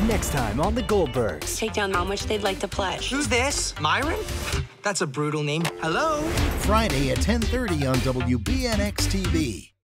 Next time on the Goldbergs. Take down how much they'd like to pledge. Who's this? Myron? That's a brutal name. Hello? Friday at 10:30 on WBNX-TV.